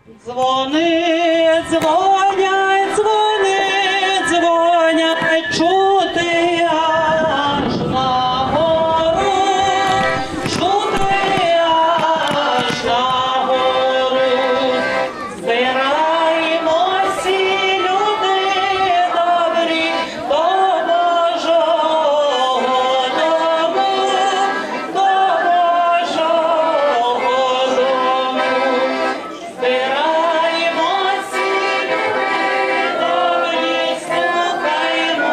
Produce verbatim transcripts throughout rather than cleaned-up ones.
Дзвони, дзвонять, дзвони, дзвонять, чути аж на гору, чути аж на гору. Збираємося, люди добрі, до Божого дому, до Божого дому. Збираємося, люди добрі, слухаймо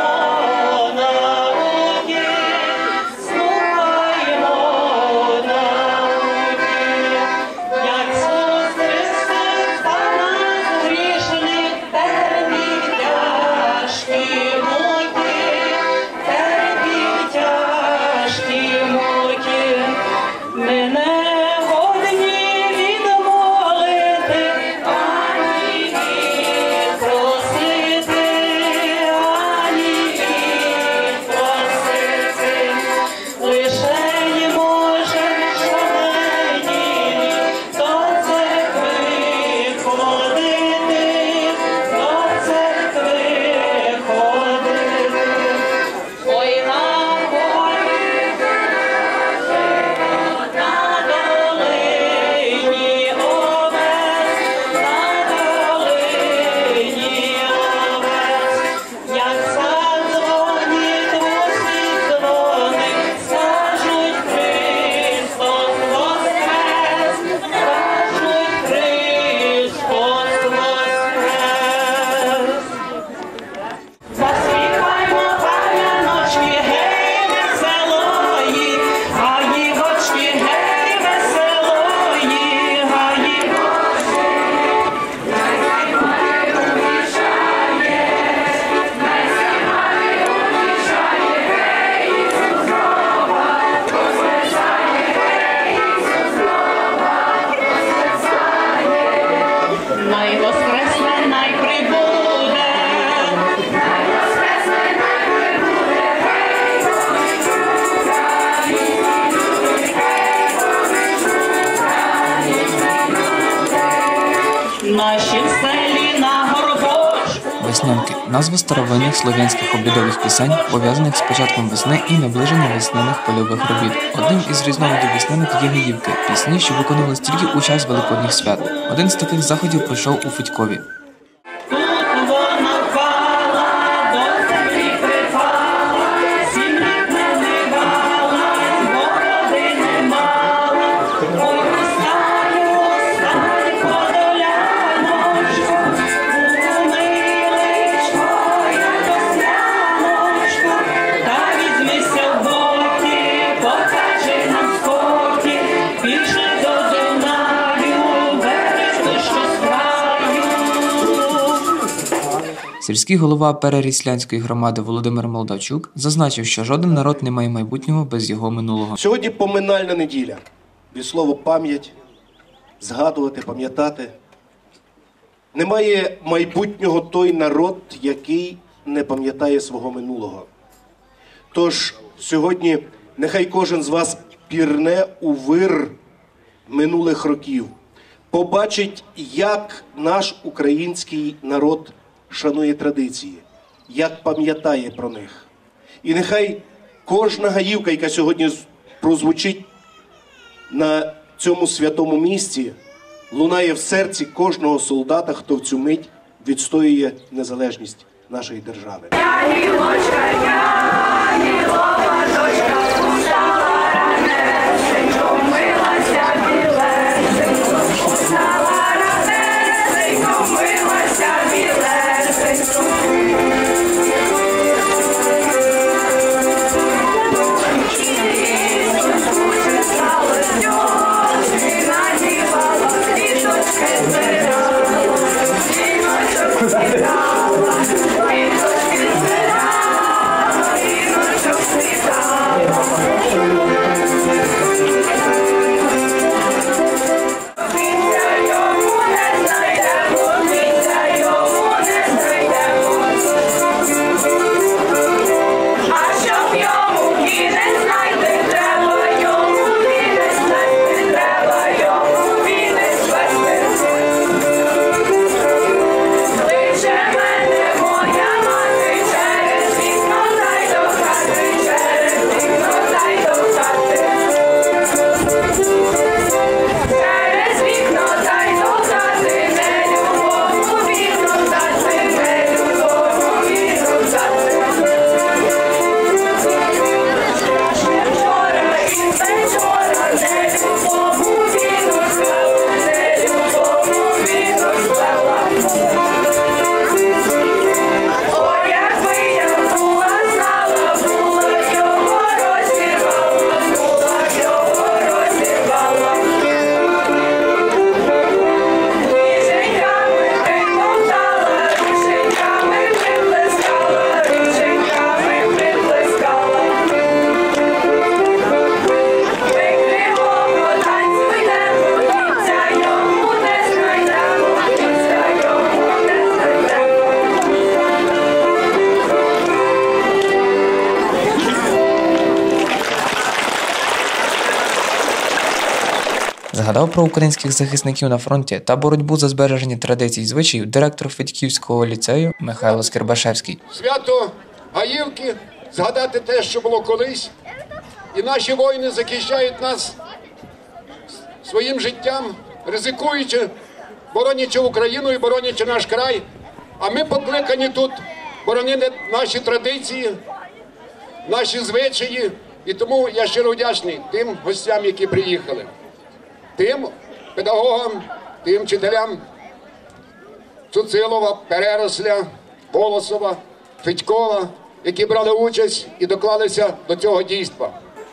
науки, слухаймо науки. Як Ісус Христос за нас грішних терпів тяжкі муки, терпів тяжкі муки. Ми не годні відмовити, ані відпросити, ані відпросити. Лишень можем щонеділі до церкви ходити, до церкви ходити. Ой, на горі на долині овець, на долині овець. Як задзвонить усі дзвони, скажуть Христос воскрес, скажуть Христос воскрес. Заспіваймо паняночки, гей, веселої, гаївочки, гей, веселої, гаївочки. Най воскресне, най прибуде. Наші селі на горбочку. Веснянки – назва старовинних слов'янських обрядових пісень, пов'язаних з початком весни і наближення весняних польових робіт. Одним із різновидів веснянок є гаївки – пісні, що виконувались тільки у час великодніх свят. Один з таких заходів пройшов у Федькові. Тут вона впала, до землі припала, сім літ не вмивалась, бороди не мала. Ой, встань, встань, подоляночку, умилечко, як осляночку, та візьмися в боки, покажи нам скоки, більше до Дунаю, бережно, що з краю. Сільський голова Переріслянської громади Володимир Молдавчук зазначив, що жоден народ не має майбутнього без його минулого. Сьогодні поминальна неділя. Від слова пам'ять, згадувати, пам'ятати. Немає майбутнього той народ, який не пам'ятає свого минулого. Тож сьогодні нехай кожен з вас пірне у вир минулих років, побачить, як наш український народ шанує традиції, як пам'ятає про них. І нехай кожна гаївка, яка сьогодні прозвучить на цьому святому місці, лунає в серці кожного солдата, хто в цю мить відстоює незалежність нашої держави. Thank you. Згадав про українських захисників на фронті та боротьбу за збереження традицій і звичаїв директор Федьківського ліцею Михайло Скирбашевський. Свято Гаївки, згадати те, що було колись, і наші воїни захищають нас своїм життям, ризикуючи, боронячи Україну і боронячи наш край. А ми покликані тут боронити наші традиції, наші звичаї. І тому я щиро вдячний тим гостям, які приїхали, тим педагогам, тим вчителям Цуцилова, Переросля, Волосова, Федькова, які брали участь і доклалися до цього дійства.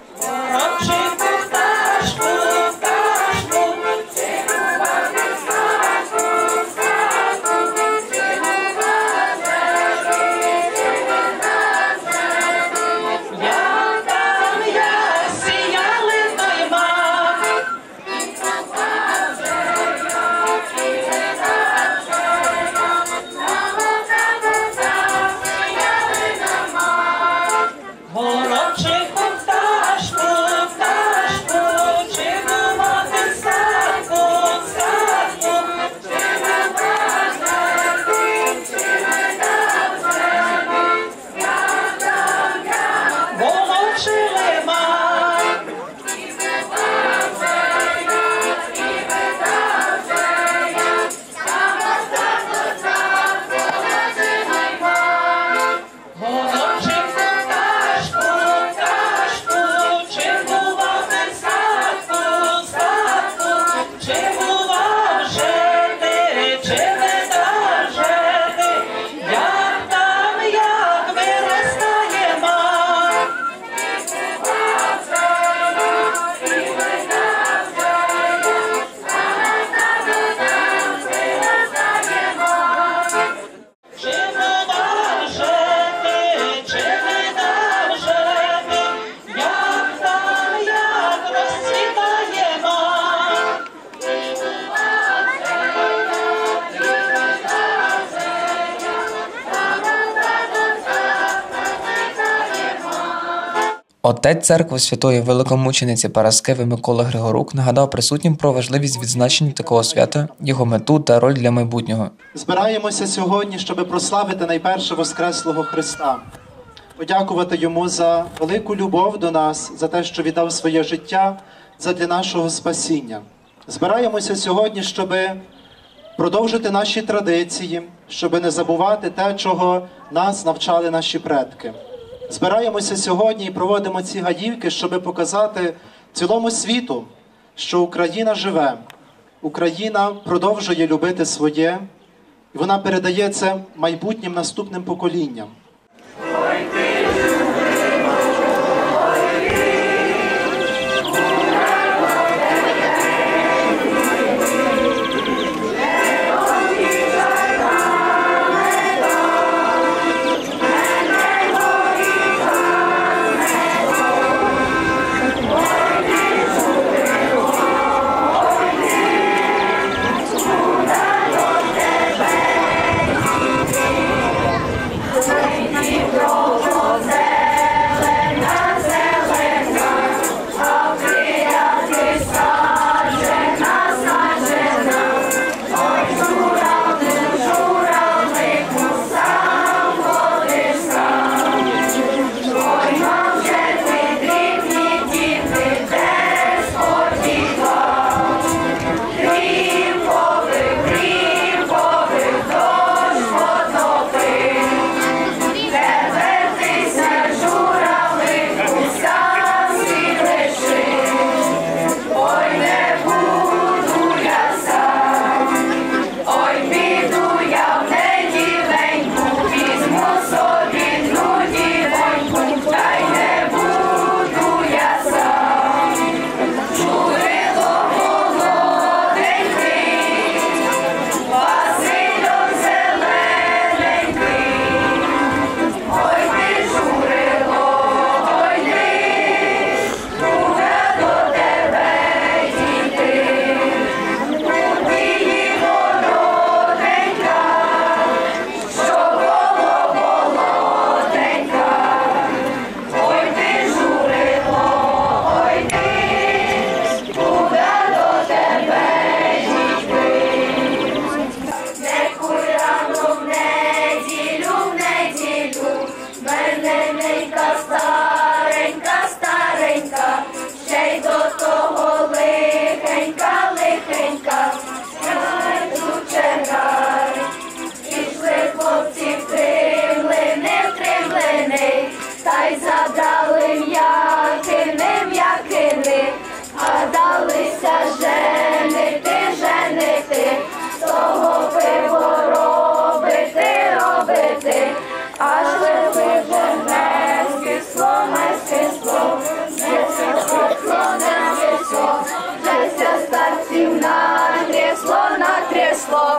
Отець церкви святої великомучениці Параскеви Микола Григорук нагадав присутнім про важливість відзначення такого свята, його мету та роль для майбутнього. Збираємося сьогодні, щоб прославити найперше Воскреслого Христа, подякувати Йому за велику любов до нас, за те, що віддав своє життя задля нашого спасіння. Збираємося сьогодні, щоб продовжити наші традиції, щоб не забувати те, чого нас навчали наші предки. Збираємося сьогодні і проводимо ці гаївки, щоб показати цілому світу, що Україна живе, Україна продовжує любити своє, і вона передає це майбутнім наступним поколінням. Thank you.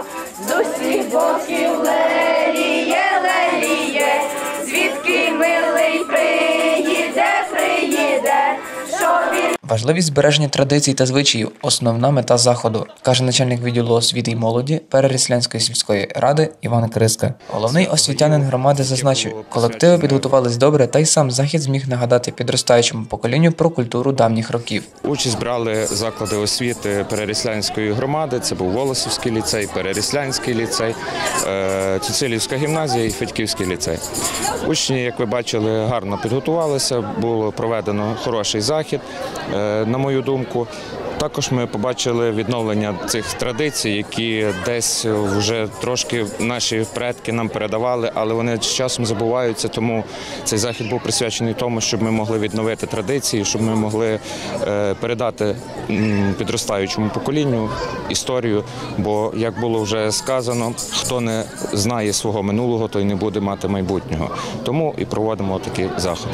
з усіх боків леліє, леліє, звідки милий приїде, приїде, щоб він... Важливість збереження традицій та звичаїв – основна мета заходу, каже начальник відділу освіти й молоді Переріслянської сільської ради Іван Криска. Головний освітянин громади зазначив, колективи підготувались добре, та й сам захід зміг нагадати підростаючому поколінню про культуру давніх років. Участь брали заклади освіти Переріслянської громади, це був Волосівський ліцей, Переріслянський ліцей, Цуцилівська гімназія і Федьківський ліцей. Учні, як ви бачили, гарно підготувалися, було проведено хороший захід. На мою думку, також ми побачили відновлення цих традицій, які десь вже трошки наші предки нам передавали, але вони з часом забуваються, тому цей захід був присвячений тому, щоб ми могли відновити традиції, щоб ми могли передати підростаючому поколінню історію, бо, як було вже сказано, хто не знає свого минулого, той не буде мати майбутнього. Тому і проводимо такі заходи.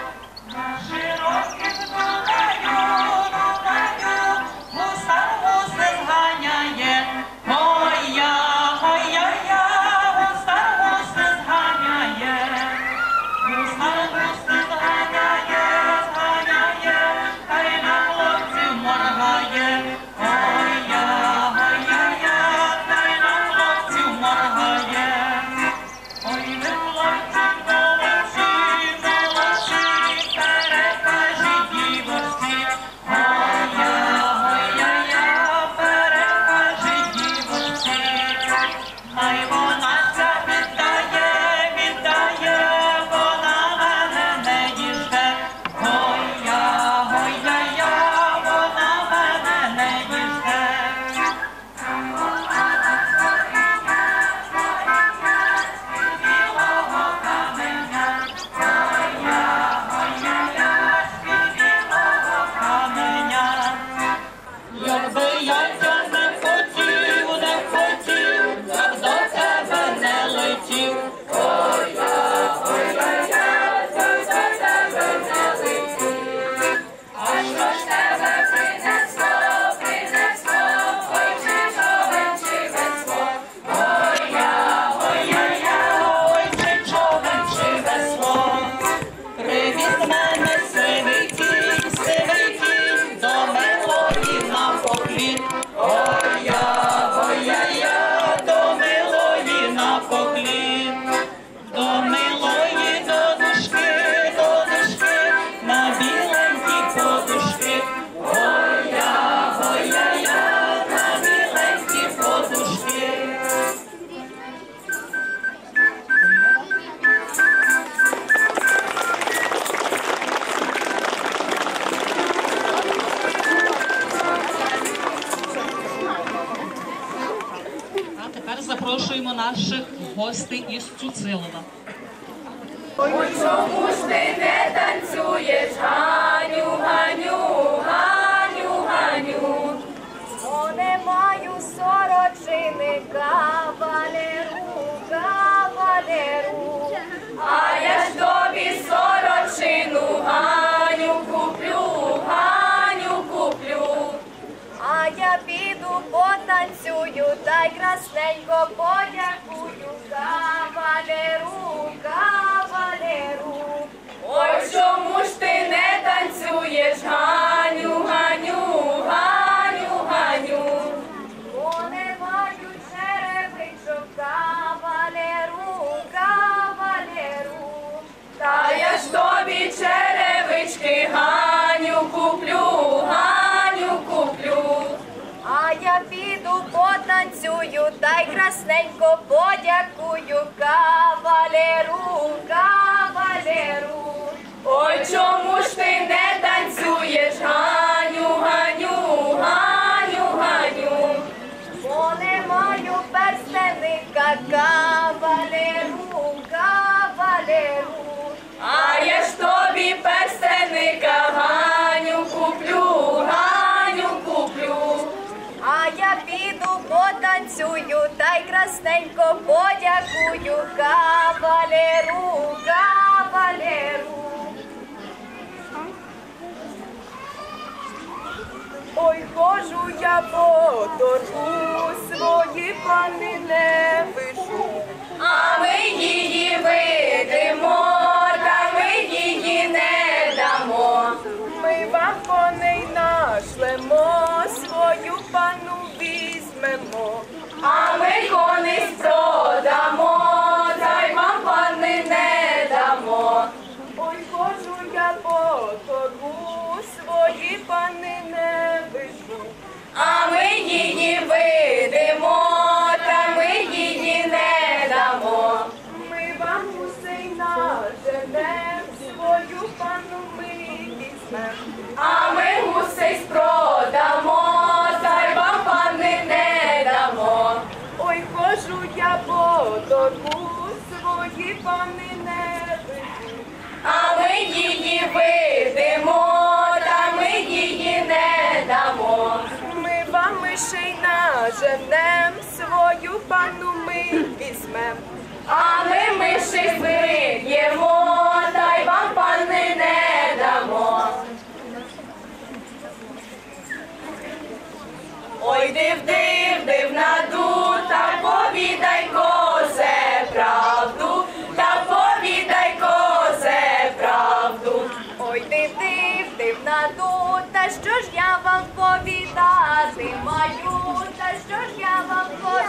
Запрошуємо наших гостей із Цуцилова. Ой, чому ж ти не танцюєш, Ганю, Ганю, Ганю, Ганю? Бо не маю сорочини, кавалеру, кавалеру. А я ж тобі сорочину, Ганю, куплю, Ганю, куплю. А я піду потанцюю, та й красненько подякую кавалеру, кавалеру. Ой, чому ж ти не танцюєш, Ганю, Ганю, Ганю, Ганю? Бо не маю черевичок, кавалеру, кавалеру. Та я ж тобі черевички, Ганю, куплю, Ганю, куплю. А я піду потанцюю, та й красненько подякую кавалеру, кавалеру. Ой, чому ж ти не танцюєш, Ганю, Ганю, Ганю, Ганю? Бо не маю перстеника, кавалеру, кавалеру. А я ж тобі перстеника, Ганю, куплю, Ганю, куплю. А я піду потанцюю, та й красненько подякую кавалеру, кавалеру. あれ кавалеру. あれ Ой, чому ж ти не танцюєш, Ганю, Ганю, Ганю? Бо не маю перстеника, кавалеру, кавалеру. А я ж тобі перстеника, Ганю, куплю, Ганю, куплю. А я піду потанцюю, та й красненько подякую кавалеру, кавалеру. А Ой, хожу я по торгу, свої пани не вижу. А ми її видимо, та ми її не дамо. Ми вам коней нашлемо, свою пану візьмемо. А ми коней продамо, та й вам пани не дамо. Ой, хожу я по торгу, свої пани не вижу. А ми її видимо, та ми її не дамо. Ми вам гусей наженем, свою пану ми візьмем. А ми гусей спродамо, та й вам пани не дамо. Ой, хожу я по торгу, свої пани не вижу. А ми її видимо, та ми її не дамо. Ми вам мишей наженем, свою пану ми візьмем. А ми мишей виб'ємо, та й вам пани не дамо. Ой, див, див, див наду, та повідай, козе, правду, та повідай, козе, правду. Ой, див, див, див наду, та що ж я вам повідати маю, та що ж я вам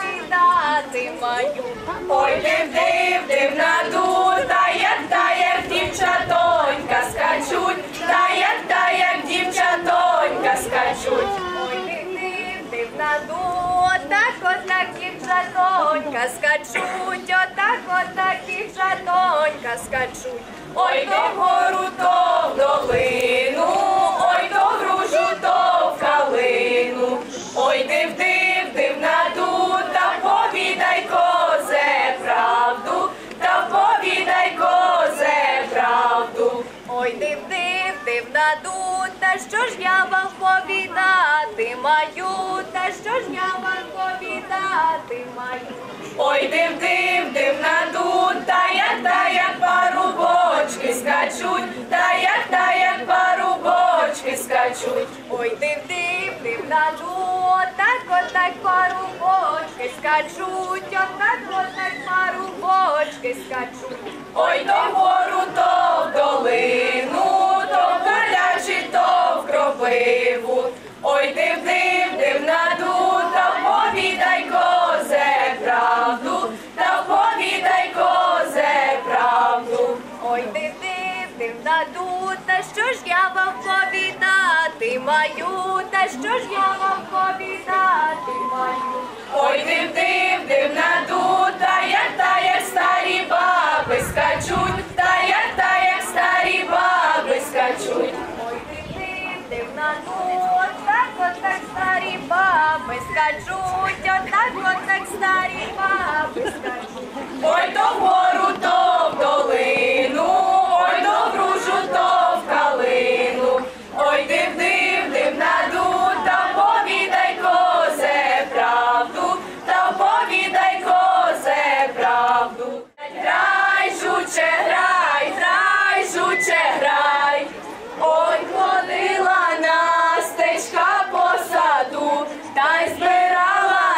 повідати маю. Ой, див, див, див наду, та як, та як дівчатонька скачуть, та як, та як дівчатонька скачуть. Ой, див, див, див наду, отак, отак дівчатонька скачуть, отак, отак дівчатонька скачуть. Ой, то вгору, то в долину, ой, то в гружу, то в калину. Ой, див, див, див наду, та повідай, козе, правду, та повідай, козе, правду. Ой, див, див, див наду, та що ж я вам повідати маю, та що ж я вам повідати маю. Ой, див, див, див наду, та як, та як парубочки скачуть, та як, та як парубочки скачуть. Ой, див, див, див наду, отак, отак парубочки скачуть, отак, отак парубочки скачуть. Ой, то вгору, то в долину, то в полячі, то в кропиву. Ой, див, див, див наду, та повідай, козе, правду, та повідай, козе, правду. Ой, див, див, див наду, та що ж я вам повідати маю, та що ж я вам повідати маю. Ой, див, див, див наду, та як, та як старі баби скачуть, та як, та як старі баби скачуть. Ой, див, див, див наду, отак, отак старі баби скачуть, отак, отак старі баби скачуть. Ой, то вгору, то в долину, ой, то в гружу, то в калину. Ой, див, див, див наду, та повідай, козе, правду, та повідай, козе, правду. Грай, жуче, грай, грай, жуче, грай. Ой, ходила Настечка по саду, та й збирала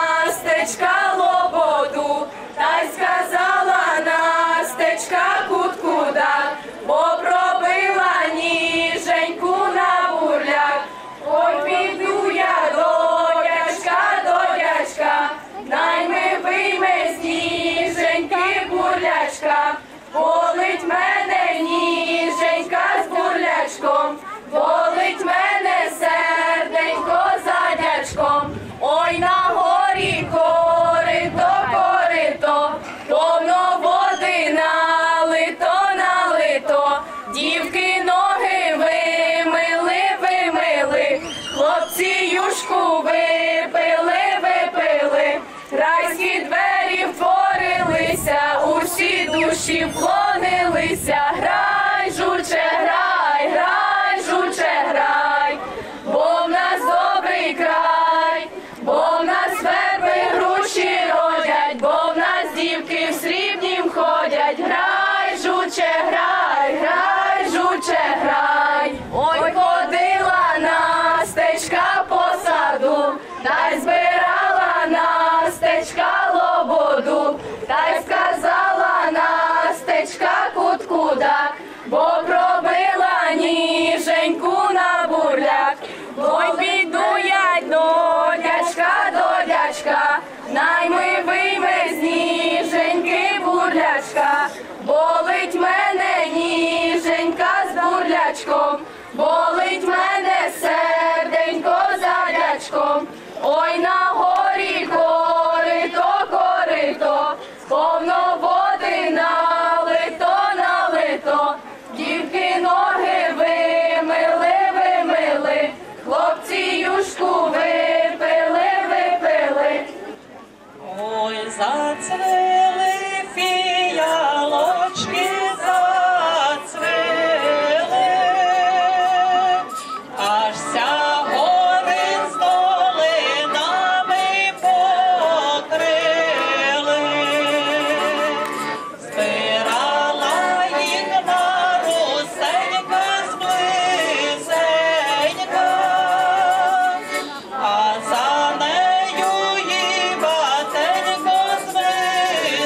Настечка лободу, та й сказала Настечка кут-кудак, бо пробила ніженьку на бурляк. Ой, піду я до дядька, до дядька, най ми вийме з ніженьки воду, та й сказала Настечка кут-кудак, бо пробила ніженьку на бурляк. Ой, піду я до дядька, до дядька, найми вийме з ніженьки бурлячка. Болить мене ніженька з бурлячком, болить мене серденько за дядьком. Ой, на горі корито, корито, повно води налито, налито. Дівки ноги вимили, вимили, хлопці юшку випили, випили. Ой, зацвіли фіялочки, зацвіли, аж ся гори з долинами покрили. Збирала їх Марусенька зблизенька, а за нею і батенько зблизенька.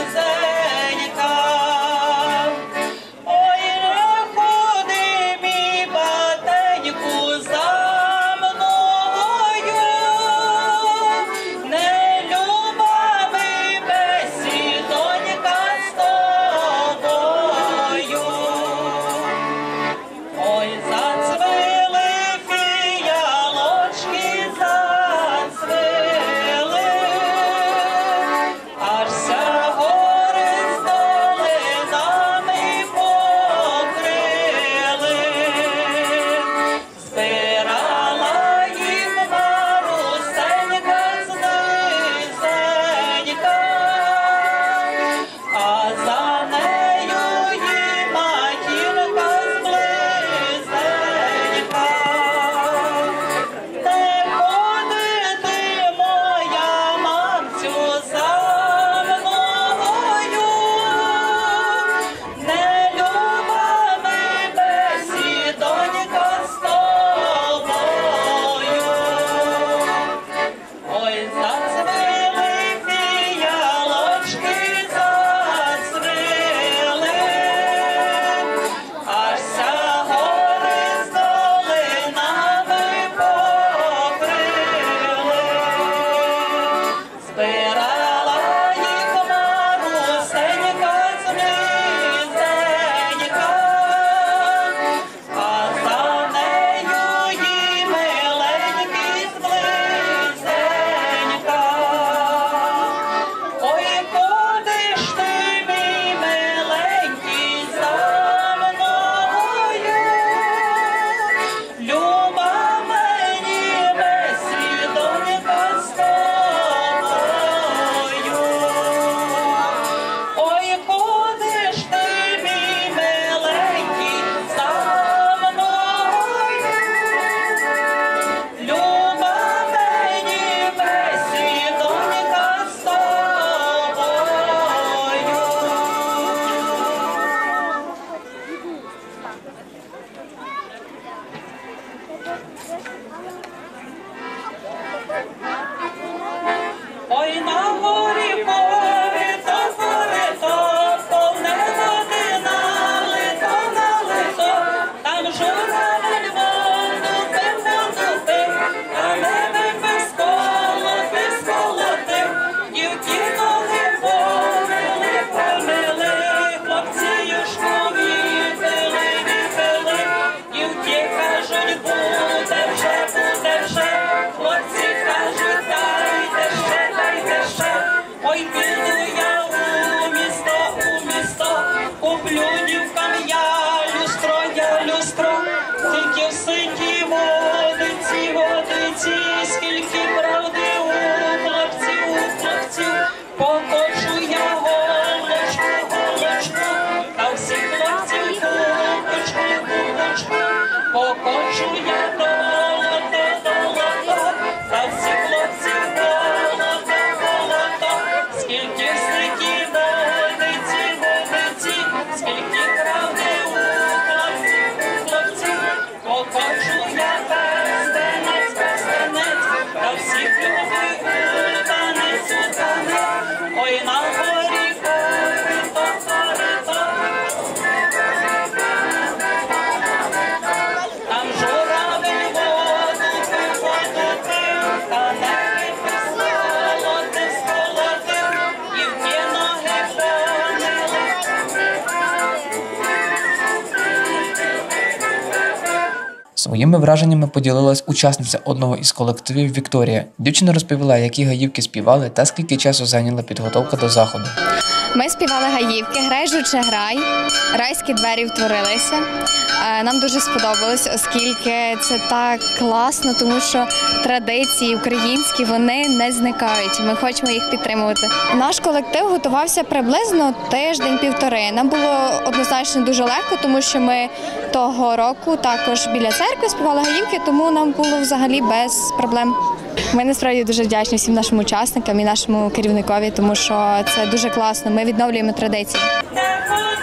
Своїми враженнями поділилась учасниця одного із колективів Вікторія. Дівчина розповіла, які гаївки співали та скільки часу зайняла підготовка до заходу. Ми співали гаївки «Грай, жуче, грай», «Райські двері втворилися». Е, Нам дуже сподобалось, оскільки це так класно, тому що традиції українські, вони не зникають. Ми хочемо їх підтримувати. Наш колектив готувався приблизно тиждень-півтори. Нам було однозначно дуже легко, тому що ми того року також біля церкви співали гаївки, тому нам було взагалі без проблем. Ми насправді дуже вдячні всім нашим учасникам і нашому керівникові, тому що це дуже класно. Ми відновлюємо традиції. Never